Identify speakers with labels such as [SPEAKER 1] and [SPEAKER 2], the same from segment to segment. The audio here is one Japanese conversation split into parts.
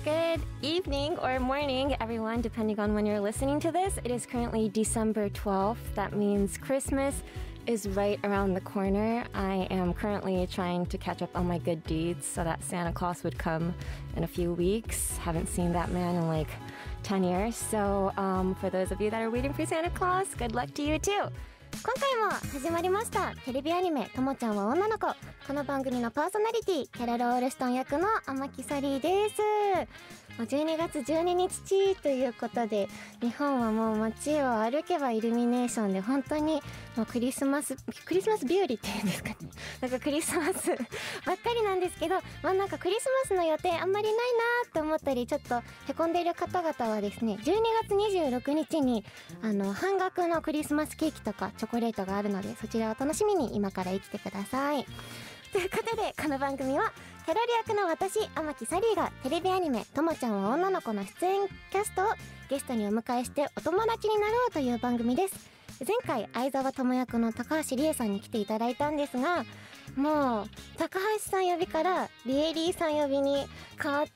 [SPEAKER 1] Good evening or morning, everyone, depending on when you're listening to this. It is currently December 12th. That means Christmas is right around the corner. I am currently trying to catch up on my good deeds so that Santa Claus would come in a few weeks. Haven't seen that man in like 10 years. So for those of you that are waiting for Santa Claus, good luck to you too.
[SPEAKER 2] 今回も始まりましたテレビアニメともちゃんは女の子。この番組のパーソナリティキャロル・オールストン役の天木サリーです。12月12日ということで、日本はもう街を歩けばイルミネーションで本当にもうクリスマス日和っていうんですかね。なんかクリスマスばっかりなんですけど、なんかクリスマスの予定あんまりないなと思ったりちょっとへこんでいる方々はですね、12月26日に半額のクリスマスケーキとかチョコレートがあるので、そちらを楽しみに今から生きてください。ということで、この番組はキャロル役の私天木サリーがテレビアニメともちゃんは女の子の出演キャストをゲストにお迎えしてお友達になろうという番組です。前回相沢智役の高橋理恵さんに来ていただいたんですが、もう高橋さん呼びからリエリーさん呼びに変わって、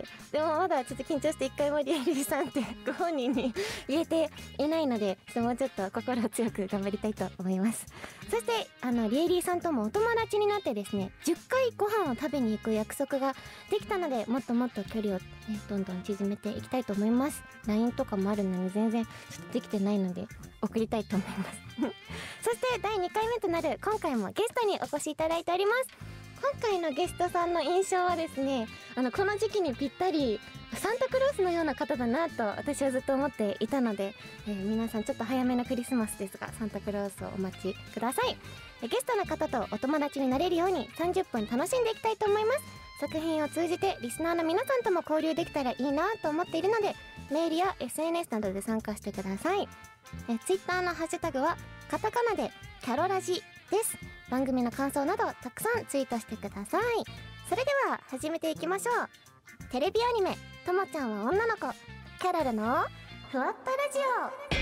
[SPEAKER 2] でもまだちょっと緊張して一回もリエリーさんってご本人に言えていないので、もうちょっと心を強く頑張りたいと思います。そしてリエリーさんともお友達になってですね、10回ご飯を食べに行く約束ができたので、もっともっと距離を、ね、どんどん縮めていきたいと思います。 LINE とかもあるのに全然ちょっとできてないので送りたいと思いますそして第2回目となる今回もゲストにお越しいただいております。今回のゲストさんの印象はですね、この時期にぴったりサンタクロースのような方だなと私はずっと思っていたので、皆さんちょっと早めのクリスマスですがサンタクロースをお待ちください。ゲストの方とお友達になれるように30分楽しんでいきたいと思います。作品を通じてリスナーの皆さんとも交流できたらいいなと思っているので、メールや SNS などで参加してください。Twitter のハッシュタグはカタカナでキャロラジです。番組の感想などたくさんツイートしてください。それでは始めていきましょう。テレビアニメともちゃんは女の子、キャロルのふわっとラジオ。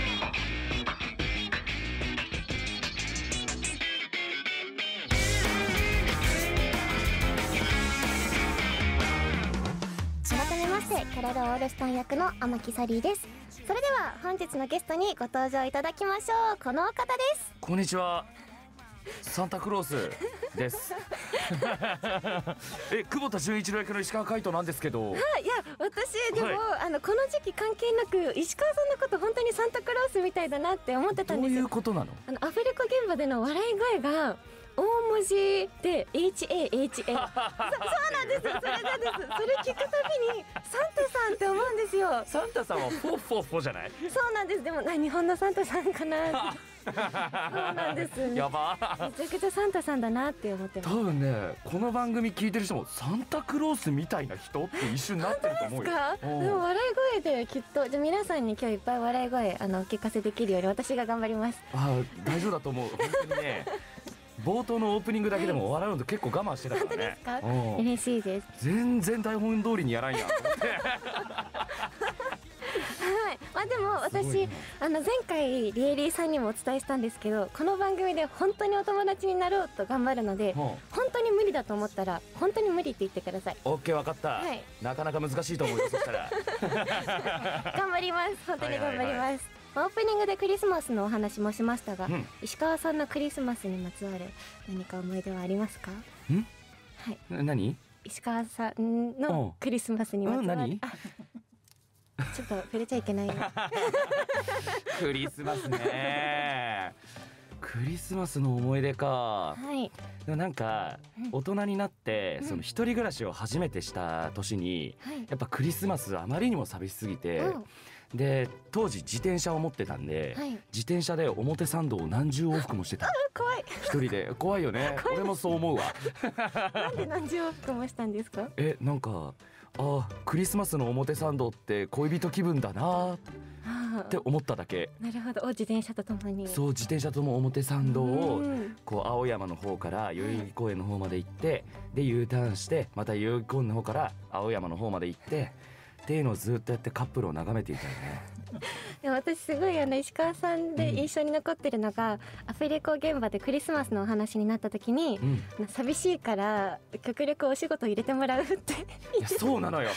[SPEAKER 2] 改めましてキャロル・オールストン役の天木サリーです。それでは本日のゲストにご登場いただきましょう。この方です。
[SPEAKER 3] こんにちは、サンタクロースです久保田純一郎役の石川海人なんですけど、
[SPEAKER 1] いや私でも、この時期関係なく石川さんのこと本当にサンタクロースみたいだなって思ってたんですよ。
[SPEAKER 3] どういうことなの？
[SPEAKER 1] アフレコ現場での笑い声が大文字で HAHA そうなんですよ。それなんです。それ聞くたびにサンタさんって思うんですよ。
[SPEAKER 3] サンタさんはフォッフォッフォじゃない？
[SPEAKER 1] そうなんです。でも日本のサンタさんかなそうなんです。
[SPEAKER 3] やば
[SPEAKER 1] めちゃくちゃサンタさんだなって思ってます。
[SPEAKER 3] 多分ね、この番組聞いてる人もサンタクロースみたいな人って一瞬なってると思うよ。
[SPEAKER 1] 本当ですか？でも笑い声できっとじゃあ皆さんに今日いっぱい笑い声お聞かせできるように私が頑張ります。
[SPEAKER 3] 大丈夫だと思う。本当にね冒頭のオープニングだけでも笑うの結構我慢してたからね。
[SPEAKER 1] 本当ですか？嬉しいです。
[SPEAKER 3] 全然台本通りにやらんやん
[SPEAKER 1] はい、でも私前回リエリーさんにもお伝えしたんですけど、この番組で本当にお友達になろうと頑張るので、本当に無理だと思ったら本当に無理って言ってください。
[SPEAKER 3] OK、 分かった、なかなか難しいと思うよ。そしたら
[SPEAKER 1] 頑張ります。本当に頑張ります。オープニングでクリスマスのお話もしましたが、石川さんのクリスマスにまつわる何か思い出はありますか？はい。
[SPEAKER 3] 何？
[SPEAKER 1] 石川さんのクリスマスにまつわる。ちょっと触れちゃいけない
[SPEAKER 3] クリスマスねクリスマスの思い出か。でもなんか大人になってその一人暮らしを初めてした年に、やっぱクリスマスあまりにも寂しすぎて、で当時自転車を持ってたんで、自転車で表参道を何十往復もしてた。
[SPEAKER 1] 怖い。
[SPEAKER 3] 一人で。怖いよね。俺もそう思うわ
[SPEAKER 1] なんで何十往復もしたんですか？
[SPEAKER 3] なんかクリスマスの表参道って恋人気分だなって思っただけ。な
[SPEAKER 1] るほど。自転車とともに。
[SPEAKER 3] そう、自転車とも表参道をこう青山の方から代々木公園の方まで行って、で U ターンしてまた代々木公園の方から青山の方まで行ってっていうのをずっとやってカップルを眺めていたよね
[SPEAKER 1] でも私すごい石川さんで印象に残ってるのが、アフレコ現場でクリスマスのお話になった時に、寂しいから極力お仕事入れてもらうって
[SPEAKER 3] いやそうなのよ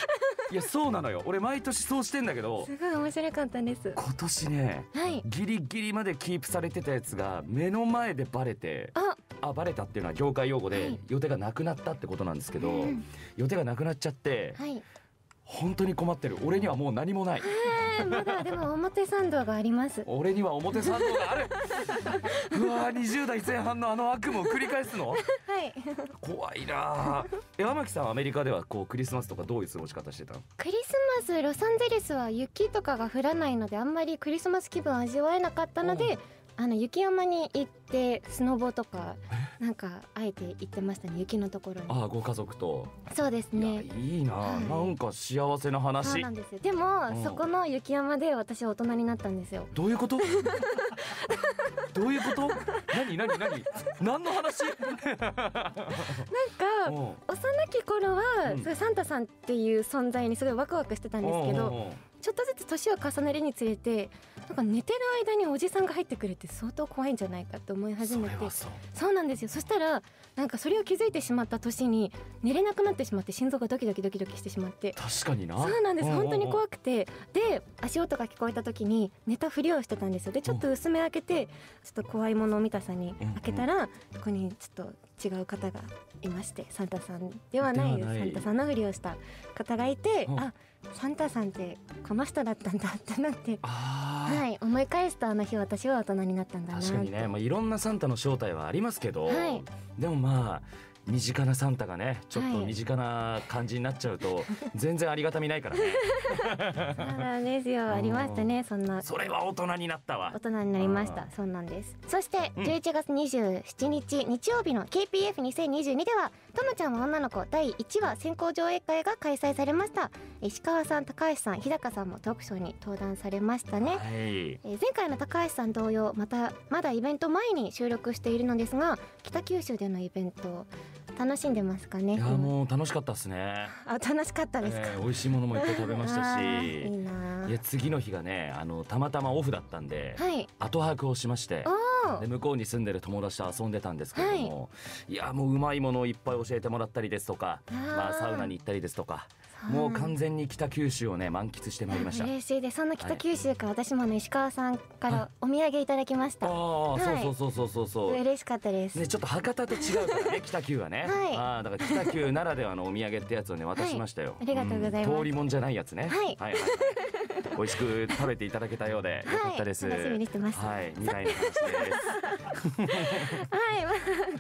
[SPEAKER 3] いやそうなのよ、俺毎年そうしてんだけど、
[SPEAKER 2] すごい面白かったです。
[SPEAKER 3] 今年ね、
[SPEAKER 2] はい。
[SPEAKER 3] ギリギリまでキープされてたやつが目の前でバレて、バレたっていうのは業界用語で
[SPEAKER 2] はい
[SPEAKER 3] 予定がなくなったってことなんですけど、
[SPEAKER 2] うん
[SPEAKER 3] 予定がなくなっちゃって、
[SPEAKER 2] はい。
[SPEAKER 3] 本当に困ってる。俺にはもう何もない。
[SPEAKER 2] まだでも表参道があります。
[SPEAKER 3] 俺には表参道がある。うわー、20代前半のあの悪夢を繰り返すの。
[SPEAKER 2] はい。
[SPEAKER 3] 怖いな。天木さんはアメリカではこうクリスマスとかどういう過ごし方してたの？
[SPEAKER 2] クリスマスロサンゼルスは雪とかが降らないのであんまりクリスマス気分味わえなかったので、雪山に行ってスノボとかなんかあえて行ってましたね、雪のところに。
[SPEAKER 3] ご家族と。
[SPEAKER 2] そうです
[SPEAKER 3] いや
[SPEAKER 2] ね。
[SPEAKER 3] いいな、
[SPEAKER 2] はい
[SPEAKER 3] なんか幸せな話。
[SPEAKER 2] そうなんですよ。でも、そこの雪山で私は大人になったんですよ。
[SPEAKER 3] どういうことどういうこと？何何の話？
[SPEAKER 2] なんか幼き頃は、そういうサンタさんっていう存在にすごいワクワクしてたんですけど、ちょっとずつ年を重ねるにつれてなんか寝てる間におじさんが入ってくるって相当怖いんじゃないかって思い始めて。そうなんですよ。そしたらなんかそれを気づいてしまった年に寝れなくなってしまって、心臓がドキドキしてしまって。
[SPEAKER 3] 確かにな。
[SPEAKER 2] そうなんです、本当に怖くて。で足音が聞こえた時に寝たふりをしてたんですよ。でちょっと薄め開けて、ちょっと怖いものを見たさに開けたら、そこにちょっと違う方がいまして、サンタさんではないサンタさんのふりをした方がいて、サンタさんってこの人だったんだってなって、はい、思い返すとあの日私は大人になったんだなって。
[SPEAKER 3] 確かにね、いろんなサンタの正体はありますけど、でも身近なサンタがねちょっと身近な感じになっちゃうと、全然ありがたみないからね。
[SPEAKER 2] そうなんですよ、ありましたね、そんな。
[SPEAKER 3] それは大人になったわ。
[SPEAKER 2] 大人になりました。そうなんです。そして11月27日日曜日の KPF2022 ではともちゃんは女の子第1話先行上映会が開催されました。石川さん、高橋さん、日高さんもトークショーに登壇されましたね。前回の高橋さん同様まだイベント前に収録しているのですが、北九州でのイベント楽しんでますかね？
[SPEAKER 3] いやもう楽しかったですね。
[SPEAKER 2] 楽しかったですか？
[SPEAKER 3] 美味しいものもいっぱい食べましたし、
[SPEAKER 2] いいな。
[SPEAKER 3] いや次の日がねたまたまオフだったんで、後把握をしまして、で向こうに住んでる友達と遊んでたんですけれども、いやもううまいものをいっぱい教えてもらったりですとか、サウナに行ったりですとか、もう完全に北九州をね満喫してまいりました。
[SPEAKER 2] 嬉しいです。そんな北九州から私も石川さんからお土産いただきました。そう嬉しかったです
[SPEAKER 3] ね。ちょっと博多と違うからね北九はね。だから北九ならではのお土産ってやつをね渡しましたよ。
[SPEAKER 2] ありがとうございます。
[SPEAKER 3] 通りもんじゃないやつね。美味しく食べていただけたようでよかったです。
[SPEAKER 2] 楽しみにしてます。
[SPEAKER 3] 未来の話です。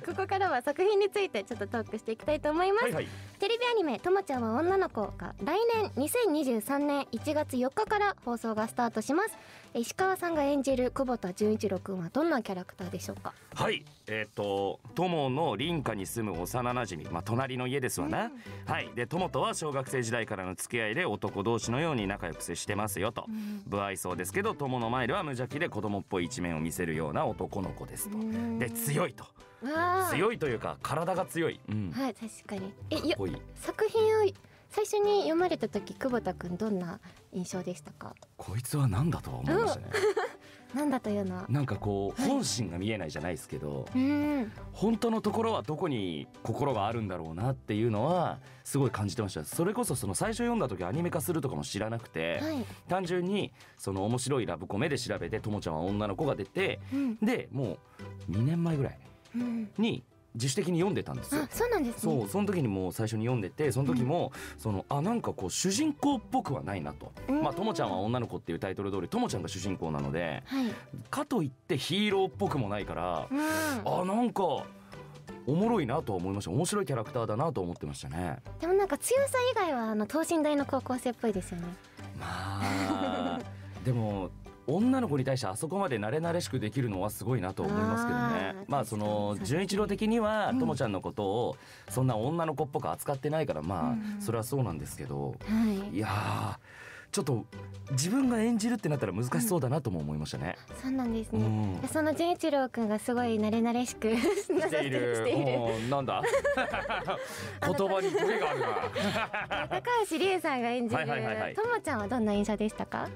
[SPEAKER 2] ここからは作品についてちょっとトークしていきたいと思います。テレビアニメともちゃんは女の子が来年2023年1月4日から放送がスタートします。石川さんが演じる久保田純一郎くんはどんなキャラクターでしょうか？
[SPEAKER 3] 友の林家に住む幼なじみ、隣の家ですわな。で友とは小学生時代からの付き合いで男同士のように仲良く接してますよと。不愛想ですけど友の前では無邪気で子供っぽい一面を見せるような男の子ですと。で強いと。強いというか体が強い。
[SPEAKER 2] 確かに。作品を最初に読まれた時、久保田くんどんな印象でしたか？
[SPEAKER 3] こいつは何だとは思いましたね。
[SPEAKER 2] なんだというのは
[SPEAKER 3] なんかこう本心が見えないじゃないですけど、本当のところはどこに心があるんだろうなっていうのはすごい感じてました。それこそその最初読んだ時アニメ化するとかも知らなくて、単純にその面白いラブコメで調べてともちゃんは女の子が出て、でもう2年前ぐらいに自主的に読んでたんですよ。
[SPEAKER 2] そうなんですね。
[SPEAKER 3] その時にもう最初に読んでて、その時もなんかこう主人公っぽくはないなと。ともちゃんは女の子っていうタイトル通りともちゃんが主人公なので、かといってヒーローっぽくもないから、なんかおもろいなと思いました。面白いキャラクターだなと思ってましたね。
[SPEAKER 2] でもなんか強さ以外は等身大の高校生っぽいですよね。
[SPEAKER 3] でも女の子に対してあそこまで慣れ慣れしくできるのはすごいなと思いますけどね。その純一郎的にはともちゃんのことをそんな女の子っぽく扱ってないから、それはそうなんですけど、いやちょっと自分が演じるってなったら難しそうだなとも思いましたね。
[SPEAKER 2] そうなんですね。その純一郎くんがすごい慣れ慣れしくしている。
[SPEAKER 3] なんだ言葉にトゲがあるな。
[SPEAKER 2] 高橋理恵さんが演じるともちゃんはどんな印象でしたか？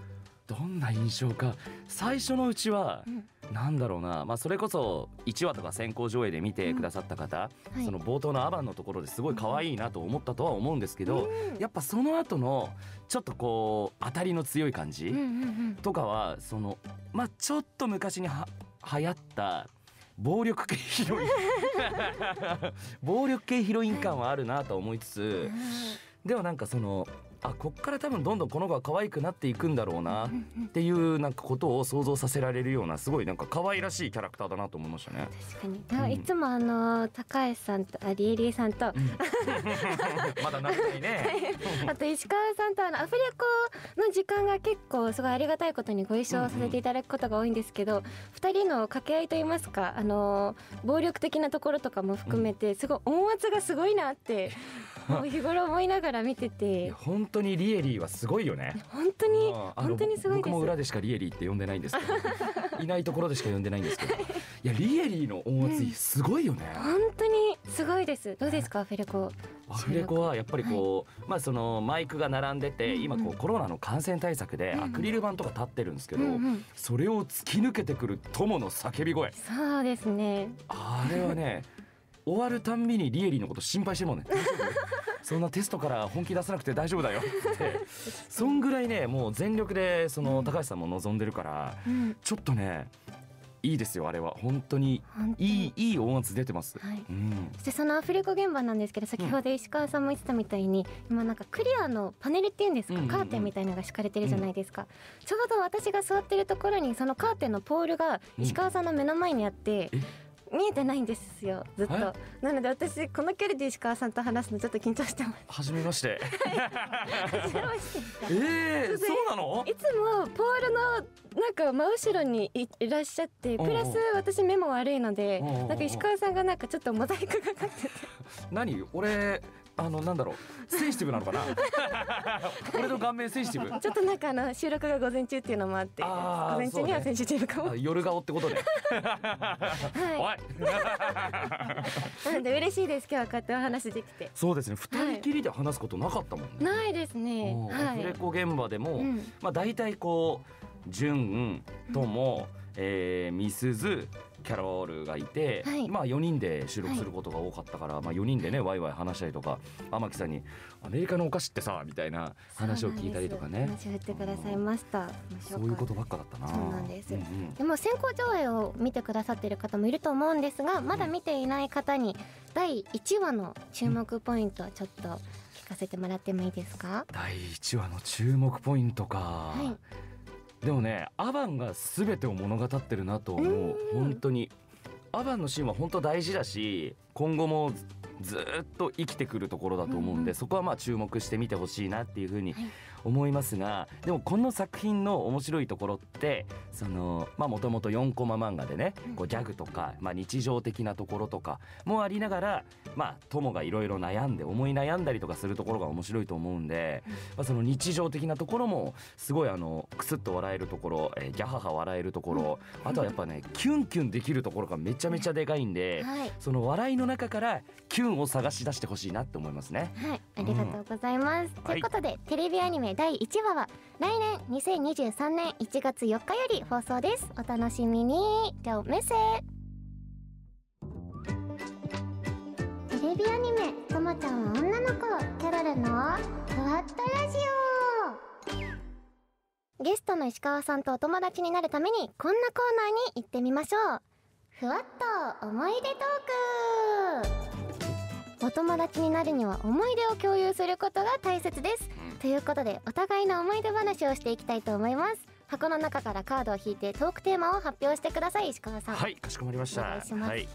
[SPEAKER 3] どんな印象か、最初のうちは、なんだろうな、それこそ1話とか先行上映で見てくださった方、その冒頭のアバンのところですごい可愛いなと思ったとは思うんですけど、やっぱその後のちょっとこう当たりの強い感じとかは、そのちょっと昔に流行った暴力系ヒロイン暴力系ヒロイン感はあるなと思いつつ、でもなんかそのこっから多分どんどんこの子は可愛くなっていくんだろうなっていうなんかことを想像させられるような、すごいなんか可愛らしいキャラクターだなと思いましたね。
[SPEAKER 1] 確かに、いつも高橋さんとリエリーさんと、
[SPEAKER 3] まだ仲いいね
[SPEAKER 1] あと石川さんとアフレコの時間が結構すごいありがたいことにご一緒させていただくことが多いんですけど、2人の掛け合いといいますか、暴力的なところとかも含めてすごい音圧がすごいなってもう日頃思いながら見てて、
[SPEAKER 3] 本当にリエリーはすごいよね。
[SPEAKER 1] 本当にすごいです。
[SPEAKER 3] 僕も裏でしかリエリーって呼んでないんですけどいないところでしか呼んでないんですけど、いやリエリーの音圧すごいよね。
[SPEAKER 1] 本当にすごいです。どうですか、アフレコ。
[SPEAKER 3] アフレコはやっぱりこう、そのマイクが並んでて、今こうコロナの感染対策でアクリル板とか立ってるんですけど、それを突き抜けてくる友の叫び声、
[SPEAKER 1] そうですね、
[SPEAKER 3] あれはね終わるたんびにリエリーのこと心配してるもんね。大丈夫そんなテストから本気出さなくて大丈夫だよってそんぐらいね、もう全力でその高橋さんも望んでるから、ちょっとねいいですよ。あれは本当にいい音圧出てます、
[SPEAKER 1] そしてそのアフレコ現場なんですけど、先ほど石川さんも言ってたみたいに、今なんかクリアのパネルっていうんですか、カーテンみたいなのが敷かれてるじゃないですか、ちょうど私が座ってるところにそのカーテンのポールが石川さんの目の前にあって、見えてないんですよ、ずっと。なので私この距離で石川さんと話すのちょっと緊張してます。
[SPEAKER 3] はじめまして
[SPEAKER 1] 初めまして
[SPEAKER 3] そうなの？
[SPEAKER 1] いつもポールのなんか真後ろにいらっしゃって、プラス私目も悪いので、なんか石川さんがなんかちょっとモザイクがかかってて
[SPEAKER 3] 何俺なんだろう、センシティブなのかな俺の顔面センシティブ、
[SPEAKER 1] ちょっとなんか収録が午前中っていうのもあって、午前中にはセンシティブかも、
[SPEAKER 3] 夜顔ってことねおい
[SPEAKER 1] なので嬉しいです、今日はこうやってお話できて。
[SPEAKER 3] そうですね、二人きりで話すことなかったもんね。
[SPEAKER 1] ないですね。
[SPEAKER 3] アフレコ現場でもだいたいこう純友、みすずキャロルがいて、4人で収録することが多かったから、4人でねワイワイ話したりとか、天木さんにアメリカのお菓子ってさみたいな話を聞いたりとかね、
[SPEAKER 1] 話を振ってくださいました。
[SPEAKER 3] そういうことばっかだったな。
[SPEAKER 1] そうなんです、でも先行上映を見てくださっている方もいると思うんですが、まだ見ていない方に第1話の注目ポイントをちょっと聞かせてもらってもいいですか？
[SPEAKER 3] 第1話の注目ポイントか、でもね、アバンが全てを物語ってるなと思う。本当にアバンのシーンは本当大事だし、今後もずっと生きてくるところだと思うんで、そこは注目して見てほしいなっていうふうに思いますが、でもこの作品の面白いところってもともと4コマ漫画でね、こうギャグとか、日常的なところとかもありながら、友がいろいろ悩んで思い悩んだりとかするところが面白いと思うんで、その日常的なところもすごいクスッと笑えるところ、ギャハハ笑えるところ、あとはやっぱねキュンキュンできるところがめちゃめちゃでかいんで、その笑いの中からキュンを探し出してほしいなって思いますね。
[SPEAKER 2] はい、ありがとうございます、ということでテレビアニメ第1話は来年2023年1月4日より放送です。お楽しみに。じゃあメッセテレビアニメともちゃんは女の子キャロルのふわっとラジオ。ゲストの石川さんとお友達になるためにこんなコーナーに行ってみましょう。ふわっと思い出トーク。お友達になるには思い出を共有することが大切です。ということでお互いの思い出話をしていきたいと思います。箱の中からカードを引いてトークテーマを発表してください。石川さん。
[SPEAKER 3] はい、かしこまりました。
[SPEAKER 2] お願いします。
[SPEAKER 3] はい、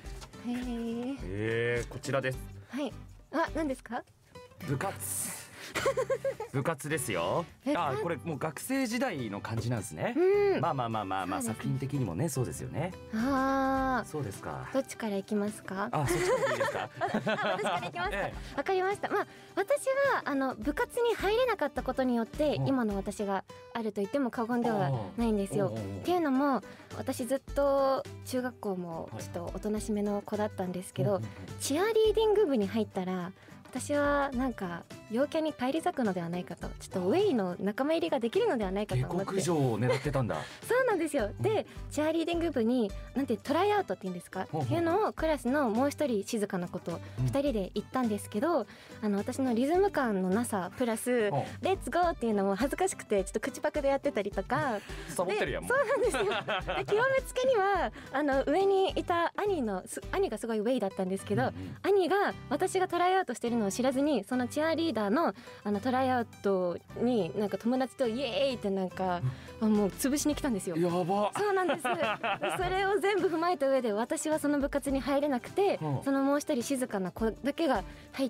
[SPEAKER 3] こちらです。
[SPEAKER 1] はい。何ですか？
[SPEAKER 3] 部活部活ですよ。これもう学生時代の感じなんですね。作品的にもねそうですよね。そうですか。
[SPEAKER 1] どっちからいきますか？
[SPEAKER 3] そっちからいいですか？
[SPEAKER 1] 私からいきますか。わかりました。私は部活に入れなかったことによって今の私があると言っても過言ではないんですよ。っていうのも私ずっと中学校もちょっとおとなしめの子だったんですけど、チアリーディング部に入ったら私はなんか陽キャに返り咲くのではないかと、ちょっとウェイの仲間入りができるのではないかと
[SPEAKER 3] 下
[SPEAKER 1] 思って。
[SPEAKER 3] 克上を狙ってたんだ。
[SPEAKER 1] そうなんですよ。でチアリーディング部になんてトライアウトって言うんですかっていうのをクラスのもう一人静かな子と2人で行ったんですけど、私のリズム感のなさプラスレッツゴーっていうのも恥ずかしくてちょっと口パクでやってたりとか
[SPEAKER 3] サボってるやん。
[SPEAKER 1] そうなんですよ。で極めつけには上にいた兄がすごいウェイだったんですけど、兄が私がトライアウトしてるのを知らずに、そのチアリーダーのトライアウトになんか友達とイエーイってなんかもう潰しに来たんですよ。
[SPEAKER 3] やば。
[SPEAKER 1] そうなんです。でそれを全部踏まえた上で私はその部活に入れなくて、そのもう一人静かな子だけが入って、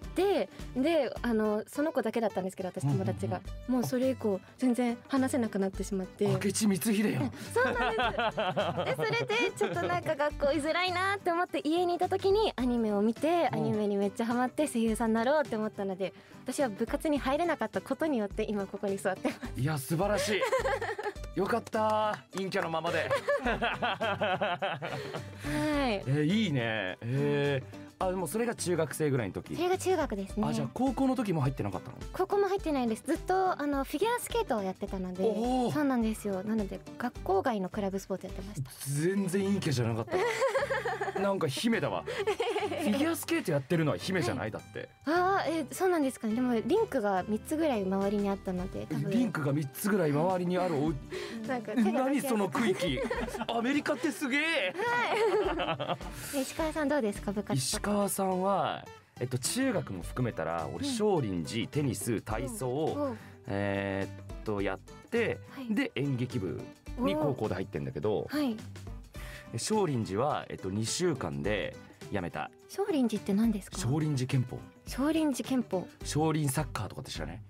[SPEAKER 1] でその子だけだったんですけど、私友達がもうそれ以降全然話せなくなってしまって。
[SPEAKER 3] 明智光秀やん。
[SPEAKER 1] そうなんです。でそれでちょっとなんか学校居づらいなって思って家にいた時にアニメを見て、アニメにめっちゃハマって声優さんになろうって思ったので、私は部活に入れなかったことによって今ここに座ってます。
[SPEAKER 3] いや素晴らしい。よかった陰キャのままで。
[SPEAKER 1] はい。
[SPEAKER 3] いいね。でもそれが中学生ぐらいの時。
[SPEAKER 1] それが中学ですね。
[SPEAKER 3] じゃあ高校の時も入ってなかったの？
[SPEAKER 1] 高校も入ってないです。ずっとフィギュアスケートをやってたので。そうなんですよ。なので学校外のクラブスポーツやってました。
[SPEAKER 3] 全然陰キャじゃなかったわ。なんか姫だわ。フィギュアスケートやってるのは姫じゃないだって。
[SPEAKER 1] そうなんですかね。でもリンクが3つぐらい周りにあったので、多分
[SPEAKER 3] リンクが3つぐらい周りにある
[SPEAKER 1] なんか
[SPEAKER 3] 何その区域。アメリカってすげえ。
[SPEAKER 1] 石川さんどうですか、部活？
[SPEAKER 3] 石川さんは中学も含めたら俺少林寺、テニス、体操をやって、で演劇部に高校で入ってんだけど、少林寺は2週間でやめた。
[SPEAKER 1] 少林寺って何ですか？
[SPEAKER 3] 少林寺拳法。
[SPEAKER 1] 少林寺拳法。
[SPEAKER 3] 少林サッカーとかって知らない？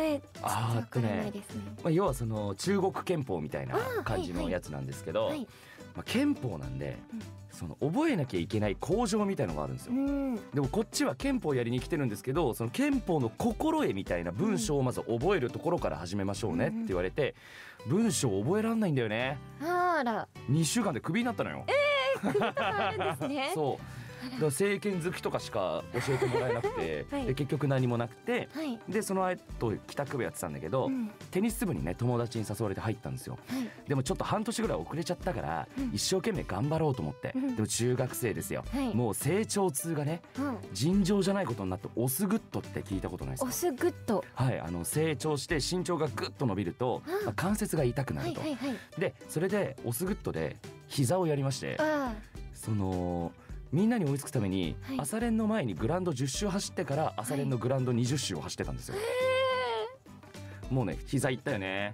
[SPEAKER 3] 要はその中国拳法みたいな感じのやつなんですけど、拳法なんでその覚えなきゃいけない口上みたいのがあるんですよ。でもこっちは拳法やりに来てるんですけど、その拳法の心得みたいな文章をまず覚えるところから始めましょうねって言われて、文章覚えらんないんだよね。2週間でクビになったのよ。
[SPEAKER 1] クビとかあるんですね。
[SPEAKER 3] そうだから政権好きとかしか教えてもらえなくて、で結局何もなくて、でその後帰宅部やってたんだけど、テニス部にね友達に誘われて入ったんですよ。でもちょっと半年ぐらい遅れちゃったから、一生懸命頑張ろうと思って、でも中学生ですよ、もう成長痛がね、尋常じゃないことになって、オスグッドって聞いたことないですか？
[SPEAKER 1] オスグッド。
[SPEAKER 3] はい、成長して身長がグッと伸びると、関節が痛くなると。でそれでオスグッドで膝をやりまして、そのみんなに追いつくために、朝練の前にグラウンド10周走ってから朝練のグラウンド20周を走ってたんですよ。もうね膝いったよね。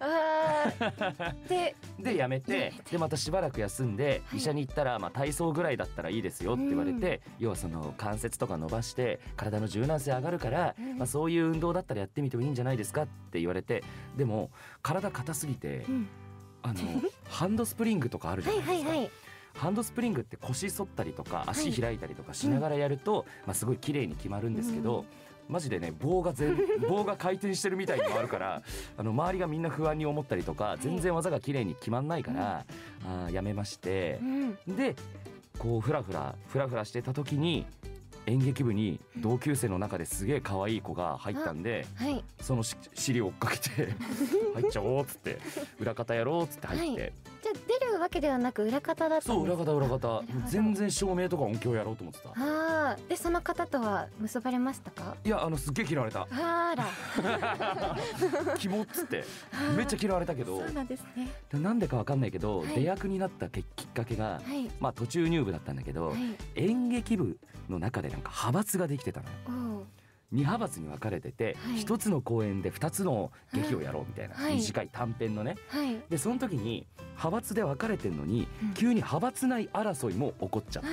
[SPEAKER 3] でやめて、でまたしばらく休んで、医者に行ったら、体操ぐらいだったらいいですよって言われて、要はその関節とか伸ばして体の柔軟性上がるから、そういう運動だったらやってみてもいいんじゃないですかって言われて、でも体硬すぎて、ハンドスプリングとかあるじゃないですか。ハンドスプリングって腰反ったりとか足開いたりとかしながらやると、すごい綺麗に決まるんですけど、マジでね棒が回転してるみたいに回るから周りがみんな不安に思ったりとか、全然技が綺麗に決まんないから、やめまして、でこうフラフラしてた時に演劇部に同級生の中ですげえ可愛い子が入ったんで、その尻を追っかけて入っちゃおうっつって裏方やろうっつって入って、
[SPEAKER 1] じゃあ出るわけではなく裏方だったんですか？
[SPEAKER 3] そう裏方全然照明とか音響やろうと思ってた。
[SPEAKER 1] でその方とは結ばれましたか？
[SPEAKER 3] いやすっげえ嫌われた。キモっつってめっちゃ嫌われたけど、
[SPEAKER 1] そうなんですね。
[SPEAKER 3] なんでかわかんないけど、出役になったきっかけが、途中入部だったんだけど、演劇部の中でなんか派閥ができてたの。2派閥に分かれてて、1つの公演で2つの劇をやろうみたいな、短い短編のね、でその時に派閥で分かれてんのに、急に派閥内争いも起こっちゃって、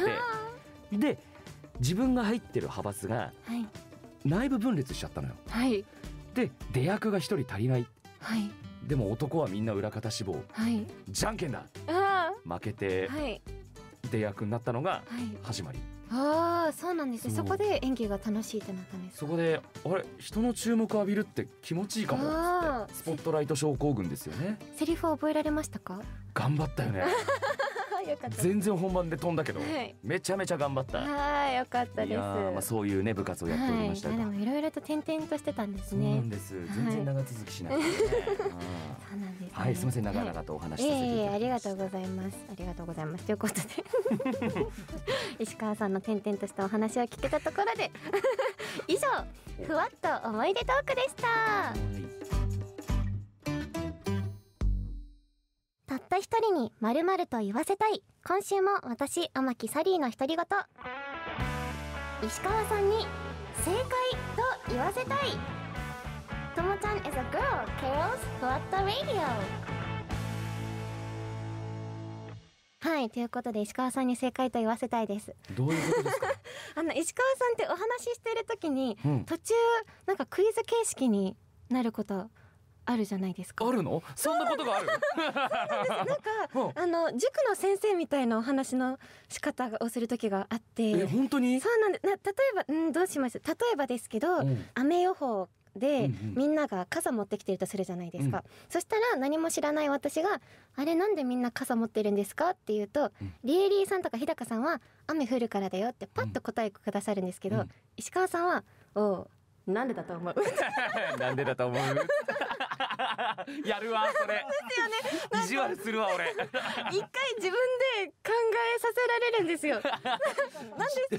[SPEAKER 3] で自分が入ってる派閥が内部分裂しちゃったのよ。で出役が1人足りない、でも男はみんな裏方志望、じゃんけんだ、負けて、出役になったのが始まり。
[SPEAKER 1] そうなんですね。そこで演技が楽しいってなったんですか？
[SPEAKER 3] そこで人の注目を浴びるって気持ちいいかもっつって、スポットライト症候群ですよね。
[SPEAKER 1] セリフは覚えられましたか？
[SPEAKER 3] 頑張ったよね。
[SPEAKER 2] よかった。
[SPEAKER 3] 全然本番で飛んだけど、
[SPEAKER 2] はい、
[SPEAKER 3] めちゃめちゃ頑張った。
[SPEAKER 2] はい、よかったです。
[SPEAKER 3] まあそういうね部活をやっておりましたが、
[SPEAKER 2] でもいろいろと転々としてたんですね。
[SPEAKER 3] そうなんです。全然長続きしなくてね。
[SPEAKER 2] そうなんですね。
[SPEAKER 3] はい、すみません、長々とお話しさせていただきました。
[SPEAKER 2] ありがとうございます。ありがとうございます。ということで石川さんの転々としたお話を聞けたところで以上ふわっと思い出トークでした。たった一人に〇〇と言わせたい。今週も私天木サリーの独り言。石川さんに正解と言わせたい。ともちゃん is a girl Carol's ふわっと radio。 はい、ということで石川さんに正解と言わせたいです。
[SPEAKER 3] どういうことですか？
[SPEAKER 2] 石川さんってお話ししている時に、途中なんかクイズ形式になることあるじゃないですか。
[SPEAKER 3] あるの？そんなことがある？
[SPEAKER 2] そうなんです。塾の先生みたいなお話の仕方をする時があって。
[SPEAKER 3] 本当に？
[SPEAKER 2] そうなんです。例えば、どうします？例えばですけど、雨予報で、みんなが傘持ってきてるとするじゃないですか。そしたら何も知らない私があれなんでみんな傘持ってるんですかって言うと、リエリーさんとか日高さんは雨降るからだよってパッと答えくださるんですけど、石川さんはなんでだと思う？
[SPEAKER 3] なんでだと思う？やるわそれ。
[SPEAKER 2] ですよ
[SPEAKER 3] ね。意地悪するわ俺。
[SPEAKER 2] 一回自分で考えさせられるんですよ。なんですけど、私それで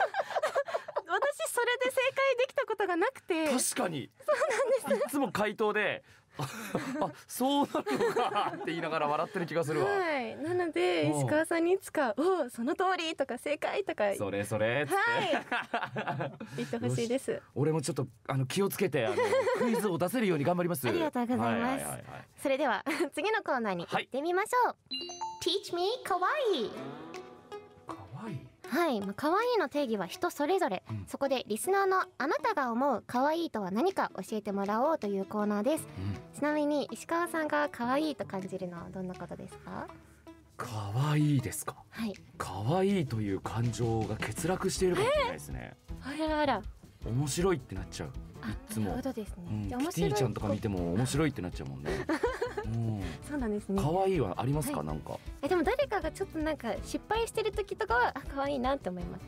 [SPEAKER 2] 正解できたことがなくて。
[SPEAKER 3] 確かに。
[SPEAKER 2] そうなんです。
[SPEAKER 3] いつも回答で。そうなのかって言いながら笑ってる気がするわ。
[SPEAKER 2] はい、なので石川さんにいつかその通りとか正解とか
[SPEAKER 3] それっつって、
[SPEAKER 2] 言ってほしいです。
[SPEAKER 3] 俺もちょっと気をつけてクイズを出せるように頑張ります。
[SPEAKER 2] ありがとうございます。それでは次のコーナーに行ってみましょう。Teach me かわいい。
[SPEAKER 3] かわいい。
[SPEAKER 2] はい、可愛いの定義は人それぞれ、そこでリスナーのあなたが思う可愛いとは何か教えてもらおうというコーナーです。ちなみに石川さんが可愛いと感じるのはどんなことですか？
[SPEAKER 3] 可愛いですか？はい。可愛いという感情が欠落しているかもしれないですね。
[SPEAKER 2] あらあら。
[SPEAKER 3] 面白いってなっちゃう。いつも。
[SPEAKER 2] なるほどですね。
[SPEAKER 3] キティちゃんとか見ても面白いってなっちゃうもんね。
[SPEAKER 2] そうなんですね。
[SPEAKER 3] 可愛いはありますか？なんか。
[SPEAKER 2] でも誰かがちょっとなんか失敗してる時とかは可愛いなって思います。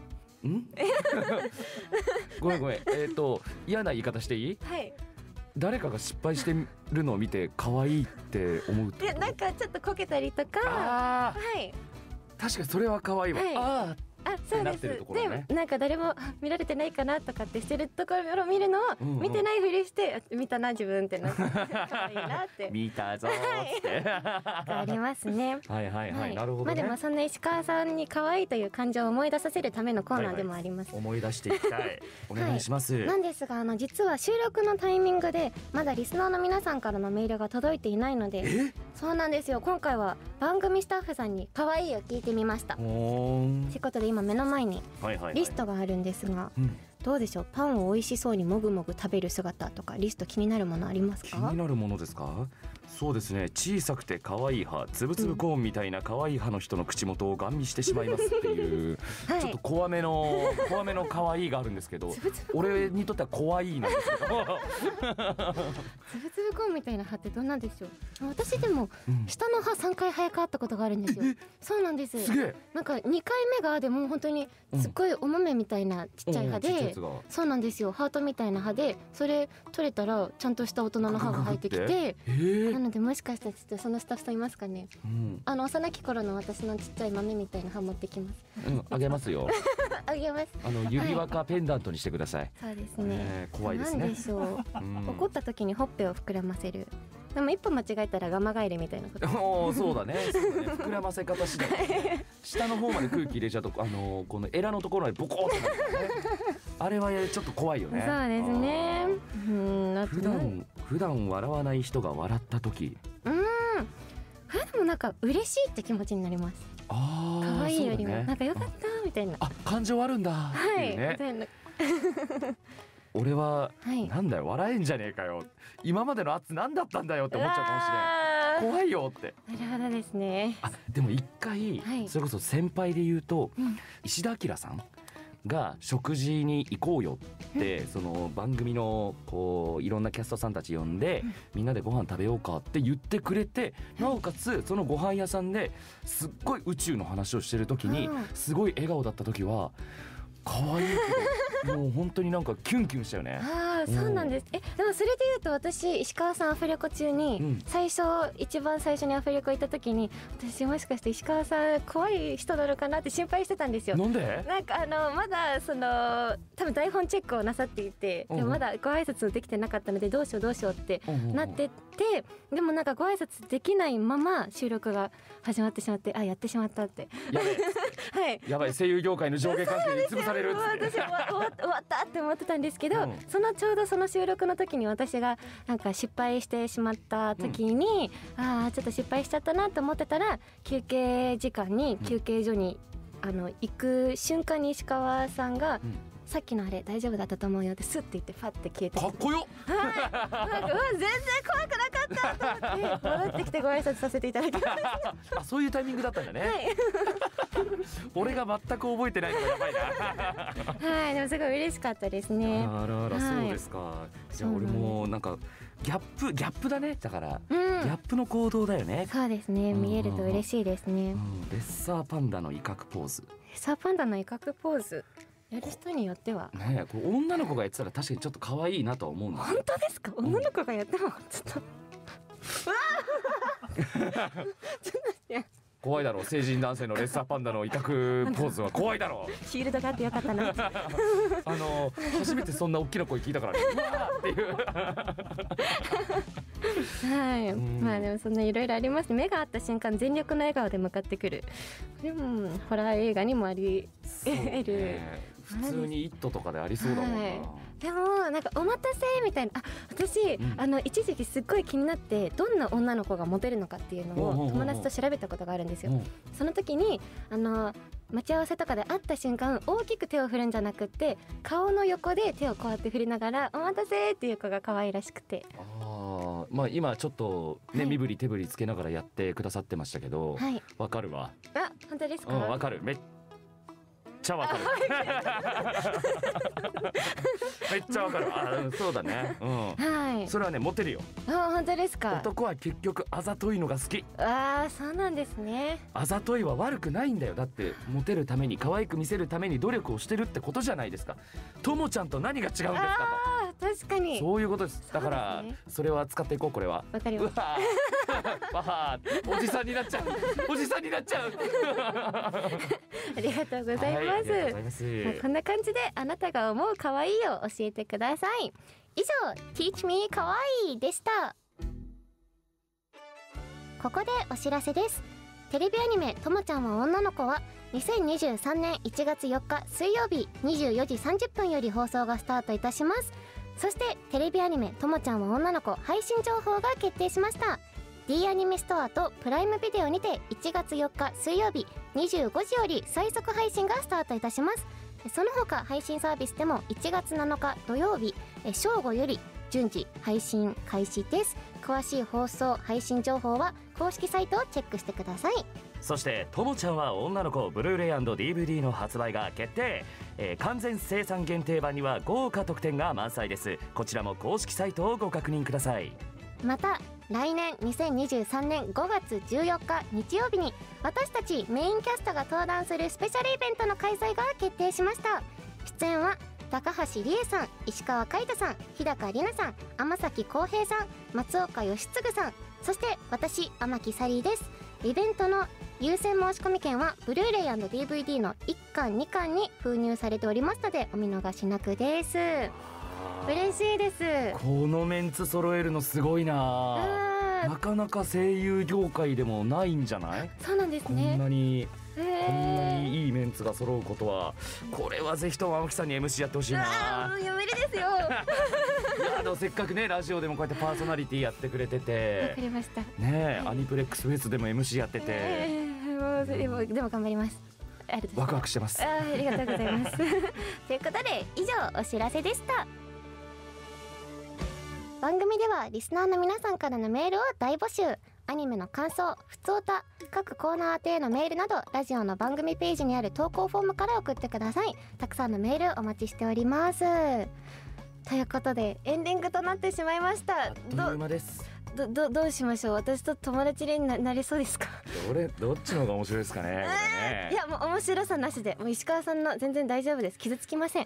[SPEAKER 3] ごめん。嫌な言い方していい？はい。誰かが失敗してるのを見て可愛いって思うってこと？
[SPEAKER 2] なんかちょっとこけたりとか。はい。
[SPEAKER 3] 確かにそれは可愛いわ。
[SPEAKER 2] そうです。でなんか誰も見られてないかなとかってしてるところを見るのを見てないふりして見たな自分ってなって可愛いなって
[SPEAKER 3] 見たぞーって
[SPEAKER 2] ありますね。
[SPEAKER 3] はい、なるほどね。
[SPEAKER 2] でもそんな石川さんに可愛いという感情を思い出させるためのコーナーでもあります。
[SPEAKER 3] 思い出していきたい。お願いします。
[SPEAKER 2] なんですが実は収録のタイミングでまだリスナーの皆さんからのメールが届いていないので。そうなんですよ。今回は番組スタッフさんに可愛いを聞いてみました。ということで今目の前にリストがあるんですが、どうでしょう？パンを美味しそうにもぐもぐ食べる姿とかリスト気になるものありますか？
[SPEAKER 3] 気になるものですか？そうですね。小さくて可愛い歯、つぶつぶコーンみたいな可愛い歯の人の口元をガン見してしまいますっていうちょっと怖めの可愛いがあるんですけど、俺にとっては怖いなんですけど
[SPEAKER 2] つぶつぶコーンみたいな歯ってどんなんでしょう？私でも下の歯3回生え変わったことがあるんですよ。そうなんです。
[SPEAKER 3] すげえ。
[SPEAKER 2] なんか2回目がでも本当にすっごいお豆みたいなちっちゃい歯で、そうなんですよ。ハートみたいな歯で、それ取れたらちゃんとした大人の歯が生えてきて、なのでもしかしたらちょっとそのスタッフさんいますかね？幼き頃の私のちっちゃい豆みたいな歯持ってきます。
[SPEAKER 3] あげますよ。
[SPEAKER 2] あげます。
[SPEAKER 3] 指輪かペンダントにしてください。
[SPEAKER 2] そうですね。
[SPEAKER 3] 怖いですね。
[SPEAKER 2] なんでしょう。怒った時にほっぺを膨らませる。でも一歩間違えたらガマガエルみたいなこと。
[SPEAKER 3] そうだね。膨らませ方次第。下の方まで空気入れちゃうとこのエラのところまでボコーってなるからね。あれはちょっと怖いよね。
[SPEAKER 2] そうですね。
[SPEAKER 3] 普段笑わない人が笑った時。
[SPEAKER 2] でもなんか嬉しいって気持ちになります。可愛いよりもなんか良かったみたいな。
[SPEAKER 3] 感情あるんだっていうね。俺はなんだよ笑えんじゃねえかよ。今までの圧なんだったんだよって思っちゃうかもしれない。怖いよって。
[SPEAKER 2] なるほどですね。
[SPEAKER 3] でも一回それこそ先輩で言うと石田明さんが食事に行こうよって、その番組のこういろんなキャストさんたち呼んで、みんなでご飯食べようかって言ってくれて、なおかつそのご飯屋さんですっごい宇宙の話をしてる時にすごい笑顔だった時は可愛いけどもう本当になんかキュンキュンしたよね。
[SPEAKER 2] そうなんです。でもそれで言うと私石川さんアフレコ中に一番最初にアフレコ行った時に、私もしかして石川さん怖い人なのかなって心配してたんですよ。
[SPEAKER 3] なんで？
[SPEAKER 2] なんかまだ多分台本チェックをなさっていて、でもまだご挨拶できてなかったのでどうしようってなってて、でもなんかご挨拶できないまま収録が始まってしまって、やってしまったって。
[SPEAKER 3] やべえ、はい、やばい、声優業界の上下関係に潰されるっつって。
[SPEAKER 2] 私は終わったって思ってたんですけど、ちょうどその収録の時に私がなんか失敗してしまった時に、ちょっと失敗しちゃったなと思ってたら、休憩時間に休憩所に行く瞬間に石川さんが、さっきのあれ大丈夫だったと思うよってスッて言ってファッて消えて、
[SPEAKER 3] かっこよ。
[SPEAKER 2] なんか全然怖くなかったと思って戻ってきてご挨拶させていただきました
[SPEAKER 3] そういうタイミングだったんだね。俺が全く覚えてないのがやばいな。
[SPEAKER 2] でもすごい嬉しかったですね。
[SPEAKER 3] あら、そうですか。じゃあ俺もなんかギャップだね。だからギャップの行動だよね。
[SPEAKER 2] そうですね、見えると嬉しいですね。
[SPEAKER 3] レッサーパンダの威嚇ポーズ。
[SPEAKER 2] レッサーパンダの威嚇ポーズやる人によっては
[SPEAKER 3] ね、これ女の子がやってたら確かにちょっと可愛いなとは思うんだ。
[SPEAKER 2] 本当ですか？女の子がやってもちょっと
[SPEAKER 3] 怖いだろう。成人男性のレッサーパンダの威嚇ポーズは怖いだろう。
[SPEAKER 2] シールドがあってよかったな。
[SPEAKER 3] 初めてそんな大きな声聞いたからね。うわーっていう。
[SPEAKER 2] まあでもそんないろいろあります。目が合った瞬間全力の笑顔で向かってくる。でもホラー映画にもあり得る。
[SPEAKER 3] 普通にイットとかでありそうだもんな。
[SPEAKER 2] でもなんかお待たせみたいな、私、一時期すっごい気になってどんな女の子がモテるのかっていうのを友達と調べたことがあるんですよ。その時に待ち合わせとかで会った瞬間大きく手を振るんじゃなくって顔の横で手をこうやって振りながらお待たせっていう子が可愛らしくて、
[SPEAKER 3] まあ今ちょっとね、身振り手振りつけながらやってくださってましたけど、わかるわ。
[SPEAKER 2] 本当ですか？
[SPEAKER 3] わかる。めっちゃわかる。めっちゃわかる。そうだね。それはねモテるよ。
[SPEAKER 2] 本当ですか？
[SPEAKER 3] 男は結局あざといのが好き。
[SPEAKER 2] そうなんですね。
[SPEAKER 3] あざといは悪くないんだよ。だってモテるために可愛く見せるために努力をしてるってことじゃないですか。ともちゃんと何が違うんですか
[SPEAKER 2] と。確かに
[SPEAKER 3] そういうことです。だからそれは使っていこう。これは
[SPEAKER 2] わかります。
[SPEAKER 3] おじさんになっちゃう。おじさんになっちゃう。
[SPEAKER 2] ありがとうございます。こんな感じであなたが思う可愛いを教えてください。以上 Teach Me 可愛いでした。ここでお知らせです。テレビアニメともちゃんは女の子は2023年1月4日水曜日24時30分より放送がスタートいたします。そしてテレビアニメともちゃんは女の子配信情報が決定しました。 D アニメストアとプライムビデオにて1月4日水曜日25時より最速配信がスタートいたします。その他配信サービスでも1月7日土曜日正午より順次配信開始です。詳しい放送配信情報は公式サイトをチェックしてください。
[SPEAKER 3] そしてともちゃんは女の子ブルーレイ&DVD の発売が決定。完全生産限定版には豪華特典が満載です。こちらも公式サイトをご確認ください。
[SPEAKER 2] また来年2023年5月14日日曜日に私たちメインキャストが登壇するスペシャルイベントの開催が決定しました。出演は高橋理恵さん、石川海人さん、日高里奈さん、天崎浩平さん、松岡義嗣さん、そして私天木サリーです。イベントの優先申し込み券はブルーレイ&DVD の1巻2巻に封入されておりますのでお見逃しなくです。嬉しいです。
[SPEAKER 3] このメンツ揃えるのすごいな。なかなか声優業界でもないんじゃない？
[SPEAKER 2] そうなんですね。
[SPEAKER 3] こんなにいいメンツが揃うことは、これはぜひとも青木さんに MC やってほしいな。
[SPEAKER 2] 無理ですよ。
[SPEAKER 3] いやせっかくねラジオでもこうやってパーソナリティやってくれてて、
[SPEAKER 2] わかりました。
[SPEAKER 3] ねアニプレックスフェスでも MC やってて、
[SPEAKER 2] でも頑張ります。
[SPEAKER 3] ワクワクしてます。
[SPEAKER 2] ありがとうございますということで以上お知らせでした。番組ではリスナーの皆さんからのメールを大募集。 アニメの感想、ふつおた、各コーナー宛てへのメールなどラジオの番組ページにある投稿フォームから送ってください。たくさんのメールお待ちしております。ということでエンディングとなってしまいました。
[SPEAKER 3] あっという間です。
[SPEAKER 2] どうしましょう。私と友達になれそうですか？
[SPEAKER 3] どっちの方が面白いですかね、これね。
[SPEAKER 2] いやもう面白さなしで、もう石川さんの全然大丈夫です。傷つきません。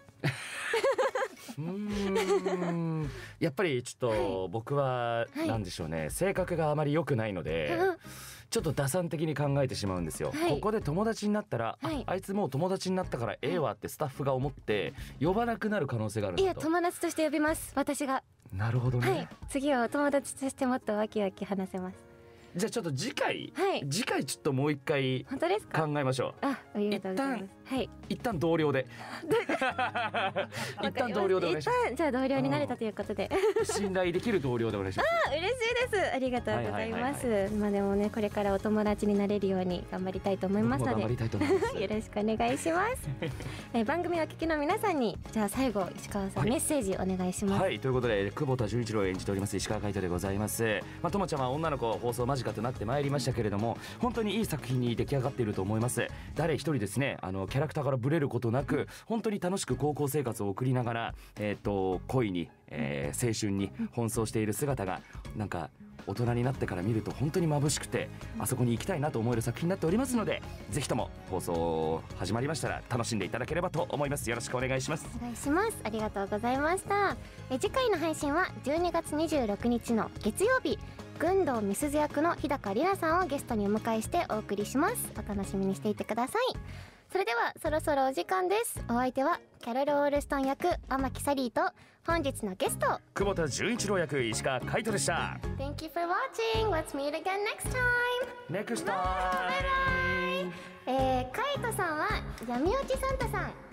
[SPEAKER 3] やっぱりちょっと僕はなんでしょうね、性格があまり良くないので、ちょっと打算的に考えてしまうんですよ。ここで友達になったら、あいつもう友達になったからええわってスタッフが思って呼ばなくなる可能性がある。
[SPEAKER 2] いや友達として呼びます、私が。
[SPEAKER 3] なるほどね。
[SPEAKER 2] 次はお友達としてもっとワキワキ話せます。
[SPEAKER 3] じゃあちょっと次回ちょっともう一回
[SPEAKER 2] 本当ですか？
[SPEAKER 3] 考えましょう。
[SPEAKER 2] ありがとうございます。
[SPEAKER 3] 一旦同僚で一旦同僚でお願いします。
[SPEAKER 2] じゃあ同僚になれたということで
[SPEAKER 3] 信頼できる同僚でお願いします。
[SPEAKER 2] 嬉しいです。ありがとうございます。まあでもね、これからお友達になれるように頑張りたいと思いますので、
[SPEAKER 3] 頑張りたいと思います。
[SPEAKER 2] よろしくお願いします番組をお聞きの皆さんに、じゃあ最後石川さん、メッセージお願いします。
[SPEAKER 3] ということで久保田純一郎を演じております石川海人でございます。ともちゃんは女の子放送間近となってまいりましたけれども、本当にいい作品に出来上がっていると思います。誰一人ですね、キャラクターからブレることなく本当に楽しく高校生活を送りながら、恋に、青春に奔走している姿がなんか大人になってから見ると本当に眩しくて、あそこに行きたいなと思える作品になっておりますので、ぜひとも放送始まりましたら楽しんでいただければと思います。よろしくお願いします。
[SPEAKER 2] お願いします。ありがとうございました。次回の配信は12月26日の月曜日、軍道美鈴役の日高里奈さんをゲストにお迎えしてお送りします。お楽しみにしていてください。それではそろそろお時間です。お相手はキャロル・オールストン役天木サリーと、本日のゲスト
[SPEAKER 3] 久保田純一郎役石川海人でした。
[SPEAKER 2] Thank you for watching. Let's meet again next time.
[SPEAKER 3] Next time.
[SPEAKER 2] 海人さんは闇落ちサンタさん、